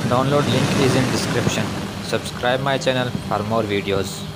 Download link is in description. Subscribe my channel for more videos.